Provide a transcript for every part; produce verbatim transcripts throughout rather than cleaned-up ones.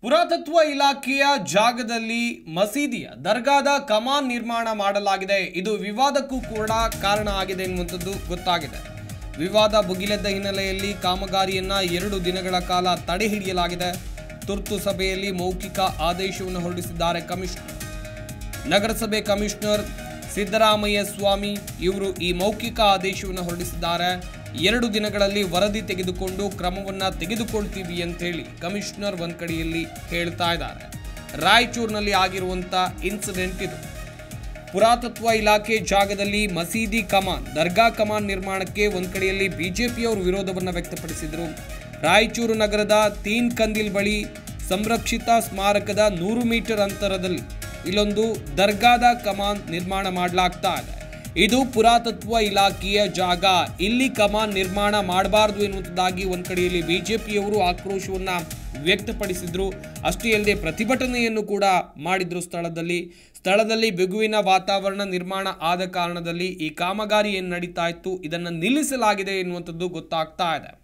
ಪುರಾತತ್ವ ಇಲಾಖೆಯ ಜಾಗದಲ್ಲಿ ಮಸೀದಿಯ ದರ್ಗಾದ ಕಮಾನ್ ನಿರ್ಮಾಣ ಮಾಡಲಾಗಿದೆ. ಇದು ವಿವಾದಕ್ಕೂ ಕೂಡ ಕಾರಣ ಆಗಿದೆ ಎನ್ನುವಂಥದ್ದು ಗೊತ್ತಾಗಿದೆ. ವಿವಾದ ಭುಗಿಲೆದ್ದ ಹಿನ್ನೆಲೆಯಲ್ಲಿ ಕಾಮಗಾರಿಯನ್ನ ಎರಡು ದಿನಗಳ ಕಾಲ ತಡೆ ಹಿಡಿಯಲಾಗಿದೆ. ತುರ್ತು ಸಭೆಯಲ್ಲಿ ಮೌಖಿಕ ಆದೇಶವನ್ನು ಹೊರಡಿಸಿದ್ದಾರೆ ಕಮಿಷನರ್. ನಗರಸಭೆ ಕಮಿಷನರ್ ಸಿದ್ದರಾಮಯ್ಯ ಸ್ವಾಮಿ ಇವರು ಈ ಮೌಖಿಕ ಆದೇಶವನ್ನು ಹೊರಡಿಸಿದ್ದಾರೆ. ಎರಡು ದಿನಗಳಲ್ಲಿ ವರದಿ ತೆಗೆದುಕೊಂಡು ಕ್ರಮವನ್ನು ತೆಗೆದುಕೊಳ್ತೀವಿ ಅಂತ ಹೇಳಿ ಕಮಿಷನರ್ ಒಂದ್ ಕಡೆಯಲ್ಲಿ ಹೇಳ್ತಾ ಇದ್ದಾರೆ. ರಾಯಚೂರಿನಲ್ಲಿ ಆಗಿರುವಂತ ಇನ್ಸಿಡೆಂಟ್ ಇದು. ಪುರಾತತ್ವ ಇಲಾಖೆ ಜಾಗದಲ್ಲಿ ಮಸೀದಿ ಕಮಾನ್ ದರ್ಗಾ ಕಮಾನ್ ನಿರ್ಮಾಣಕ್ಕೆ ಒಂದ್ ಕಡೆಯಲ್ಲಿ ಬಿಜೆಪಿಯವರು ವಿರೋಧವನ್ನು ವ್ಯಕ್ತಪಡಿಸಿದರು. ರಾಯಚೂರು ನಗರದ ತೀನ್ ಕಂದಿಲ್ ಬಳಿ ಸಂರಕ್ಷಿತ ಸ್ಮಾರಕದ ನೂರು ಮೀಟರ್ ಅಂತರದಲ್ಲಿ ಇಲ್ಲೊಂದು ದರ್ಗಾದ ಕಮಾನ್ ನಿರ್ಮಾಣ ಮಾಡಲಾಗ್ತಾ ಇದೆ. ಇದು ಪುರಾತತ್ವ ಇಲಾಖೆಯ ಜಾಗ, ಇಲ್ಲಿ ಕಮಾನ್ ನಿರ್ಮಾಣ ಮಾಡಬಾರದು ಎನ್ನುವುದಾಗಿ ಒಂದ್ ಕಡೆಯಲ್ಲಿ ಬಿಜೆಪಿಯವರು ಆಕ್ರೋಶವನ್ನ ವ್ಯಕ್ತಪಡಿಸಿದ್ರು. ಅಷ್ಟೇ ಅಲ್ಲದೆ ಪ್ರತಿಭಟನೆಯನ್ನು ಕೂಡ ಮಾಡಿದ್ರು. ಸ್ಥಳದಲ್ಲಿ ಸ್ಥಳದಲ್ಲಿ ಬಿಗುವಿನ ವಾತಾವರಣ ನಿರ್ಮಾಣ ಆದ ಕಾರಣದಲ್ಲಿ ಈ ಕಾಮಗಾರಿ ಏನು ನಡೀತಾ ಇತ್ತು ಇದನ್ನು ನಿಲ್ಲಿಸಲಾಗಿದೆ ಎನ್ನುವಂಥದ್ದು ಗೊತ್ತಾಗ್ತಾ ಇದೆ.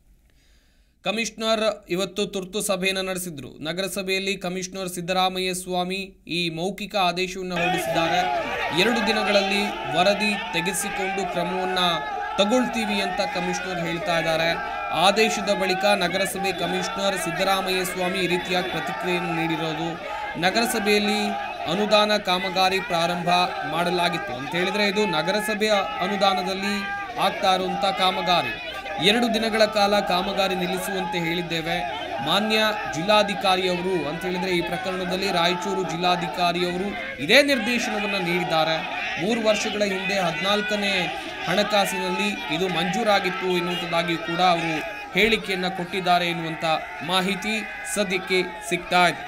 ಕಮಿಷನರ್ ಇವತ್ತು ತುರ್ತು ಸಭೆಯನ್ನು ನಡೆಸಿದ್ರು. ನಗರಸಭೆಯಲ್ಲಿ ಕಮಿಷನರ್ ಸಿದ್ದರಾಮಯ್ಯ ಸ್ವಾಮಿ ಈ ಮೌಖಿಕ ಆದೇಶವನ್ನು ಹೊರಡಿಸಿದ್ದಾರೆ. ಎರಡು ದಿನಗಳಲ್ಲಿ ವರದಿ ತೆಗೆಸಿಕೊಂಡು ಕ್ರಮವನ್ನ ತಗೊಳ್ತೀವಿ ಅಂತ ಕಮಿಷನರ್ ಹೇಳ್ತಾ ಇದ್ದಾರೆ. ಆದೇಶದ ಬಳಿಕ ನಗರಸಭೆ ಕಮಿಷನರ್ ಸಿದ್ದರಾಮಯ್ಯ ಸ್ವಾಮಿ ಈ ರೀತಿಯ ಪ್ರತಿಕ್ರಿಯೆಯನ್ನು ನೀಡಿರೋದು. ನಗರಸಭೆಯಲ್ಲಿ ಅನುದಾನ ಕಾಮಗಾರಿ ಪ್ರಾರಂಭ ಮಾಡಲಾಗಿತ್ತು ಅಂತ ಹೇಳಿದ್ರೆ ಇದು ನಗರಸಭೆಯ ಅನುದಾನದಲ್ಲಿ ಆಗ್ತಾ ಇರುವಂತ ಕಾಮಗಾರಿ. ಎರಡು ದಿನಗಳ ಕಾಲ ಕಾಮಗಾರಿ ನಿಲ್ಲಿಸುವಂತೆ ಹೇಳಿದ್ದೇವೆ. ಮಾನ್ಯ ಜಿಲ್ಲಾಧಿಕಾರಿಯವರು ಅಂತ ಹೇಳಿದ್ರೆ ಈ ಪ್ರಕರಣದಲ್ಲಿ ರಾಯಚೂರು ಜಿಲ್ಲಾಧಿಕಾರಿಯವರು ಇದೇ ನಿರ್ದೇಶನವನ್ನು ನೀಡಿದ್ದಾರೆ. ಮೂರು ವರ್ಷಗಳ ಹಿಂದೆ ಹದಿನಾಲ್ಕನೇ ಹಣಕಾಸಿನಲ್ಲಿ ಇದು ಮಂಜೂರಾಗಿತ್ತು ಎನ್ನುವಂಥದ್ದಾಗಿ ಕೂಡ ಅವರು ಹೇಳಿಕೆಯನ್ನ ಕೊಟ್ಟಿದ್ದಾರೆ ಎನ್ನುವಂತ ಮಾಹಿತಿ ಸದ್ಯಕ್ಕೆ ಸಿಗ್ತಾ ಇದೆ.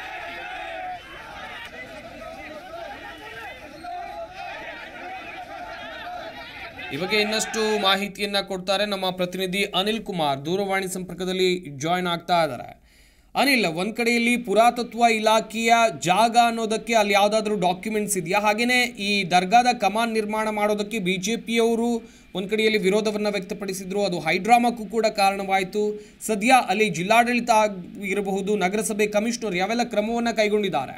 ಈ ಬಗ್ಗೆ ಇನ್ನಷ್ಟು ಮಾಹಿತಿಯನ್ನ ಕೊಡ್ತಾರೆ ನಮ್ಮ ಪ್ರತಿನಿಧಿ ಅನಿಲ್ ಕುಮಾರ್, ದೂರವಾಣಿ ಸಂಪರ್ಕದಲ್ಲಿ ಜಾಯಿನ್ ಆಗ್ತಾ ಇದ್ದಾರೆ. ಅನಿಲ್, ಒಂದ್ ಕಡೆಯಲ್ಲಿ ಪುರಾತತ್ವ ಇಲಾಖೆಯ ಜಾಗ ಅನ್ನೋದಕ್ಕೆ ಅಲ್ಲಿ ಯಾವುದಾದ್ರೂ ಡಾಕ್ಯುಮೆಂಟ್ಸ್ ಇದೆಯಾ? ಹಾಗೇನೆ ಈ ದರ್ಗಾದ ಕಮಾನ್ ನಿರ್ಮಾಣ ಮಾಡೋದಕ್ಕೆ ಬಿಜೆಪಿಯವರು ಒಂದ್ ಕಡೆಯಲ್ಲಿ ವಿರೋಧವನ್ನ ವ್ಯಕ್ತಪಡಿಸಿದ್ರು. ಅದು ಹೈಡ್ರಾಮಾಕ್ಕೂ ಕೂಡ ಕಾರಣವಾಯಿತು. ಸದ್ಯ ಅಲ್ಲಿ ಜಿಲ್ಲಾಡಳಿತ ಇರಬಹುದು, ನಗರಸಭೆ ಕಮಿಷನರ್ ಯಾವೆಲ್ಲ ಕ್ರಮವನ್ನ ಕೈಗೊಂಡಿದ್ದಾರೆ?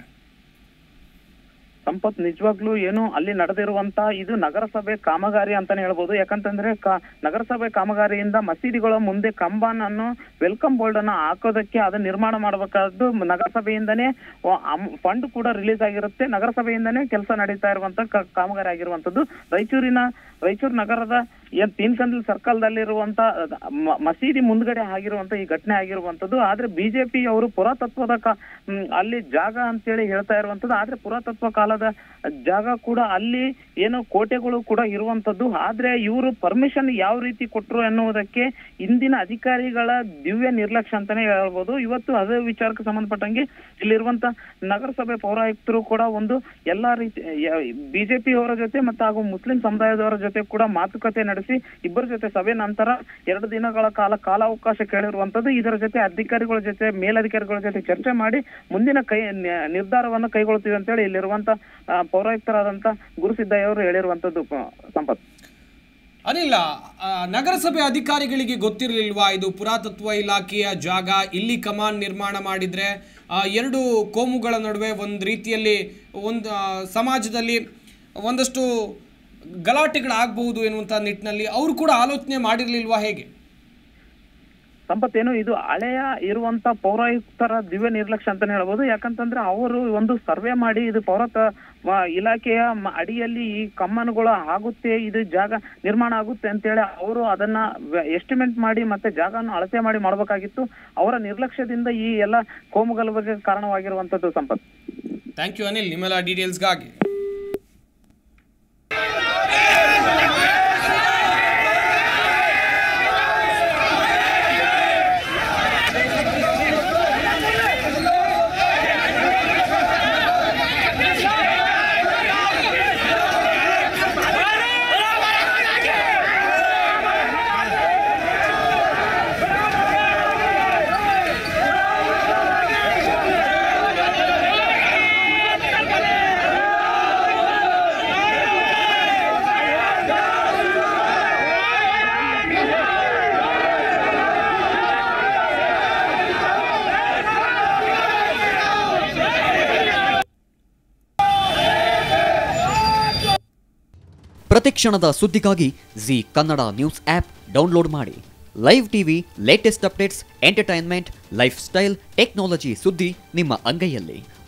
ಸಂಪತ್, ನಿಜವಾಗ್ಲೂ ಏನು ಅಲ್ಲಿ ನಡೆದಿರುವಂತ ಇದು ನಗರಸಭೆ ಕಾಮಗಾರಿ ಅಂತಾನೆ ಹೇಳ್ಬೋದು. ಯಾಕಂತಂದ್ರೆ ನಗರಸಭೆ ಕಾಮಗಾರಿಯಿಂದ ಮಸೀದಿಗಳ ಮುಂದೆ ಕಂಬಾನ್ ಅನ್ನು ವೆಲ್ಕಮ್ ಬೋರ್ಡ್ ಅನ್ನು ಹಾಕೋದಕ್ಕೆ ಅದನ್ನ ನಿರ್ಮಾಣ ಮಾಡಬೇಕಾದ್ದು ನಗರಸಭೆಯಿಂದನೇ ಫಂಡ್ ಕೂಡ ರಿಲೀಸ್ ಆಗಿರುತ್ತೆ. ನಗರಸಭೆಯಿಂದನೇ ಕೆಲಸ ನಡೀತಾ ಇರುವಂತ ಕಾಮಗಾರಿ ಆಗಿರುವಂತದ್ದು. ರಾಯಚೂರಿನ ರಾಯಚೂರು ನಗರದ ಏನ್ ತೀನ್ಕಂದಲ್ ಸರ್ಕಲ್ದಲ್ಲಿರುವಂತ ಮಸೀದಿ ಮುಂದ್ಗಡೆ ಆಗಿರುವಂತ ಈ ಘಟನೆ ಆಗಿರುವಂತದ್ದು. ಆದ್ರೆ ಬಿಜೆಪಿ ಅವರು ಪುರಾತತ್ವದ ಅಲ್ಲಿ ಜಾಗ ಅಂತೇಳಿ ಹೇಳ್ತಾ ಇರುವಂತದ್ದು. ಆದ್ರೆ ಪುರಾತತ್ವ ಕಾಲದ ಜಾಗ ಕೂಡ ಅಲ್ಲಿ ಏನೋ ಕೋಟೆಗಳು ಕೂಡ ಇರುವಂತದ್ದು. ಆದ್ರೆ ಇವರು ಪರ್ಮಿಷನ್ ಯಾವ ರೀತಿ ಕೊಟ್ರು ಎನ್ನುವುದಕ್ಕೆ ಇಂದಿನ ಅಧಿಕಾರಿಗಳ ದಿವ್ಯ ನಿರ್ಲಕ್ಷ್ಯ ಅಂತಾನೆ ಹೇಳ್ಬೋದು. ಇವತ್ತು ಅದೇ ವಿಚಾರಕ್ಕೆ ಸಂಬಂಧಪಟ್ಟಂಗೆ ಇಲ್ಲಿರುವಂತ ನಗರಸಭೆ ಪೌರಾಯುಕ್ತರು ಕೂಡ ಒಂದು ಎಲ್ಲಾ ರೀತಿ ಬಿಜೆಪಿ ಅವರ ಜೊತೆ ಮತ್ತು ಹಾಗೂ ಮುಸ್ಲಿಂ ಸಮುದಾಯದವರ ಜೊತೆ ಕೂಡ ಮಾತುಕತೆ ನಡೆಸಿ ಇಬ್ಬರ ಜೊತೆ ಸಭೆ ನಂತರ ಎರಡು ದಿನಗಳ ಕಾಲ ಕಾಲಾವಕಾಶ ಕೇಳಿರುವಂತದ್ದು. ಇದರ ಜೊತೆ ಅಧಿಕಾರಿಗಳ ಜೊತೆ ಮೇಲಧಿಕಾರಿಗಳ ಜೊತೆ ಚರ್ಚೆ ಮಾಡಿ ಮುಂದಿನ ಕೈ ನಿರ್ಧಾರವನ್ನು ಕೈಗೊಳ್ತೀವಿ ಅಂತ ಹೇಳಿ ಇಲ್ಲಿರುವಂತ ಪೌರಾಯುಕ್ತರಾದಂತ ಗುರುಸಿದ್ದಯ್ಯ ಅವರು ಹೇಳಿರುವಂತದ್ದು. ಸಂಪತ್, ಅನಿಲ್ಲ, ನಗರಸಭೆ ಅಧಿಕಾರಿಗಳಿಗೆ ಗೊತ್ತಿರಲಿಲ್ವಾ ಇದು ಪುರಾತತ್ವ ಇಲಾಖೆಯ ಜಾಗ, ಇಲ್ಲಿ ಕಮಾನ್ ನಿರ್ಮಾಣ ಮಾಡಿದ್ರೆ ಎರಡು ಕೋಮುಗಳ ನಡುವೆ ಒಂದು ರೀತಿಯಲ್ಲಿ ಒಂದು ಸಮಾಜದಲ್ಲಿ ಒಂದಷ್ಟು ಗಲಾಟೆಗಳಾಗಬಹುದು ಎನ್ನುವಂತ ನಿಟ್ಟಿನಲ್ಲಿ ಅವರು ಕೂಡ ಆಲೋಚನೆ ಮಾಡಿರ್ಲಿಲ್ವಾ? ಹೇಗೆ ಸಂಪತ್, ಏನು ಇದು ಹಳೆಯ ಇರುವಂತ ಪೌರಾಯುಕ್ತರ ದಿವ್ಯ ನಿರ್ಲಕ್ಷ್ಯ ಅಂತಾನೆ ಹೇಳ್ಬೋದು. ಯಾಕಂತಂದ್ರೆ ಅವರು ಒಂದು ಸರ್ವೆ ಮಾಡಿ ಇದು ಪೌರತ್ವ ಇಲಾಖೆಯ ಅಡಿಯಲ್ಲಿ ಈ ಕಮ್ಮನುಗಳು ಆಗುತ್ತೆ, ಇದು ಜಾಗ ನಿರ್ಮಾಣ ಆಗುತ್ತೆ ಅಂತೇಳಿ ಅವರು ಅದನ್ನ ಎಸ್ಟಿಮೇಟ್ ಮಾಡಿ ಮತ್ತೆ ಜಾಗವನ್ನು ಅಳತೆ ಮಾಡಿ ಮಾಡಬೇಕಾಗಿತ್ತು. ಅವರ ನಿರ್ಲಕ್ಷ್ಯದಿಂದ ಈ ಎಲ್ಲ ಕೋಮುಗಲಭೆಗೆ ಕಾರಣವಾಗಿರುವಂತದ್ದು. ಸಂಪತ್, ಥ್ಯಾಂಕ್ ಯು ಅನಿಲ್ ನಿಮ್ಮೆಲ್ಲ ಡೀಟೇಲ್ಸ್ಗಾಗಿ. ಪ್ರತಿಕ್ಷಣದ ಸುದ್ದಿಗಾಗಿ Zee Kannada news app download ಮಾಡಿ. Live TV, latest updates, entertainment, life style, technology ಸುದ್ದಿ ನಿಮ್ಮ ಅಂಗೈಯಲ್ಲಿ.